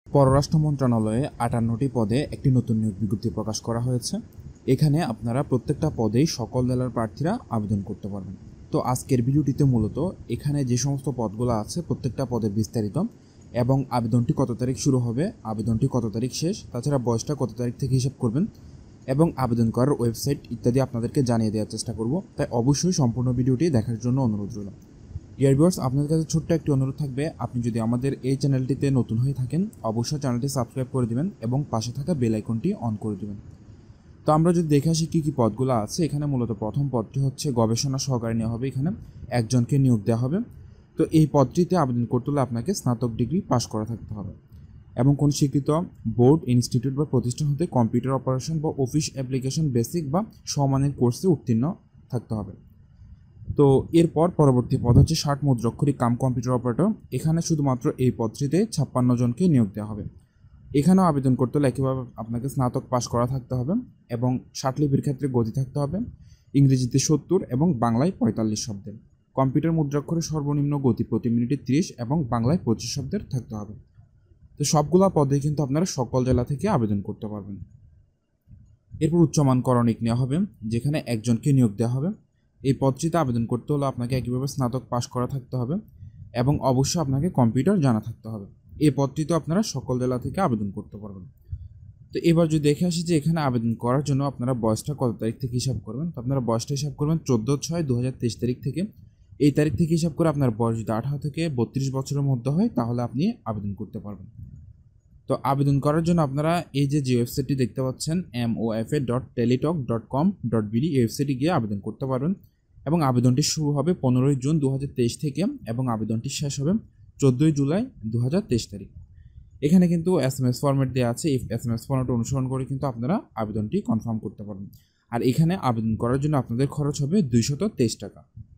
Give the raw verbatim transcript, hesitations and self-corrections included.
পররাষ্ট্র মন্ত্রণালয়ে আটান্নটি পদে একটি নতুন নিয়োগ বিজ্ঞপ্তি প্রকাশ করা হয়েছে। এখানে আপনারা প্রত্যেকটা পদেই সকল জেলার প্রার্থীরা আবেদন করতে পারবেন। তো আজকের ভিডিওটিতে মূলত এখানে যে সমস্ত পদগুলো আছে প্রত্যেকটা পদের বিস্তারিত এবং আবেদনটি কত তারিখ শুরু হবে, আবেদনটি কত তারিখ শেষ, তাছাড়া বয়সটা কত তারিখ থেকে হিসাব করবেন এবং আবেদন করার ওয়েবসাইট ইত্যাদি আপনাদেরকে জানিয়ে দেওয়ার চেষ্টা করব। তাই অবশ্যই সম্পূর্ণ ভিডিওটি দেখার জন্য অনুরোধ রইল। ডিয়ার ভিউয়ার্স, আপনাদের কাছে ছোট্ট একটি অনুরোধ থাকবে, আপনি যদি আমাদের এই চ্যানেলটিতে নতুন হয়ে থাকেন অবশ্যই চ্যানেলটি সাবস্ক্রাইব করে দিবেন এবং পাশে থাকা বেল আইকনটি অন করে দিবেন। তো আমরা যদি দেখে আসি কী কী পদগুলো আছে, এখানে মূলত প্রথম পদটি হচ্ছে গবেষণা সহকারী নেওয়া হবে। এখানে একজনকে নিয়োগ দেওয়া হবে। তো এই পদটিতে আবেদন করতে হলে আপনাকে স্নাতক ডিগ্রি পাশ করা থাকতে হবে এবং কোন স্বীকৃত বোর্ড, ইনস্টিটিউট বা প্রতিষ্ঠান হতে কম্পিউটার অপারেশন বা অফিস অ্যাপ্লিকেশন বেসিক বা সমমানের কোর্সে উত্তীর্ণ থাকতে হবে। তো এরপর পরবর্তী পদ হচ্ছে ষাট মুদ্রাক্ষরিক কাম কম্পিউটার অপারেটর। এখানে শুধুমাত্র এই পদটিতে ছাপ্পান্ন জনকে নিয়োগ দেওয়া হবে। এখানেও আবেদন করতে হলে একইভাবে আপনাকে স্নাতক পাশ করা থাকতে হবে এবং ষাট লিপির ক্ষেত্রে গতি থাকতে হবে, ইংরেজিতে সত্তর এবং বাংলায় পঁয়তাল্লিশ শব্দের। কম্পিউটার মুদ্রাক্ষরের সর্বনিম্ন গতি প্রতি মিনিটে তিরিশ এবং বাংলায় পঁচিশ শব্দের থাকতে হবে। তো সবগুলা পদে কিন্তু আপনারা সকল জেলা থেকে আবেদন করতে পারবেন। এরপর উচ্চমান করণিক নেওয়া হবে, যেখানে একজনকে নিয়োগ দেওয়া হবে। এই পদটিতে আবেদন করতে হলে আপনাকে একইভাবে স্নাতক পাশ করা থাকতে হবে এবং অবশ্যই আপনাকে কম্পিউটার জানা থাকতে হবে। এই পদটিতে আপনারা সকল জেলা থেকে আবেদন করতে পারবেন। তো এবার যদি দেখে আসি যে এখানে আবেদন করার জন্য আপনারা বয়সটা কত তারিখ থেকে হিসাব করবেন, তো আপনারা বয়সটা হিসাব করবেন চোদ্দো ছয় দু হাজার তেইশ তারিখ থেকে। এই তারিখ থেকে হিসাব করে আপনার বয়স যদি আঠারো থেকে বত্রিশ বছরের মধ্যে হয় তাহলে আপনি আবেদন করতে পারবেন। তো আবেদন করার জন্য আপনারা এই যে যে ওয়েবসাইটটি দেখতে পাচ্ছেন M O F A dot Teletalk dot com dot BD, এই ওয়েবসাইটে গিয়ে আবেদন করতে পারবেন এবং আবেদনটি শুরু হবে পনেরোই জুন দু হাজার তেইশ থেকে এবং আবেদনটি শেষ হবে চোদ্দোই জুলাই দু হাজার তেইশ তারিখ। এখানে কিন্তু এস এম এস ফর্মেট দেওয়া আছে। এই এস এম এস ফর্মেট অনুসরণ করে কিন্তু আপনারা আবেদনটি কনফার্ম করতে পারবেন। আর এখানে আবেদন করার জন্য আপনাদের খরচ হবে দুইশত তেইশ টাকা।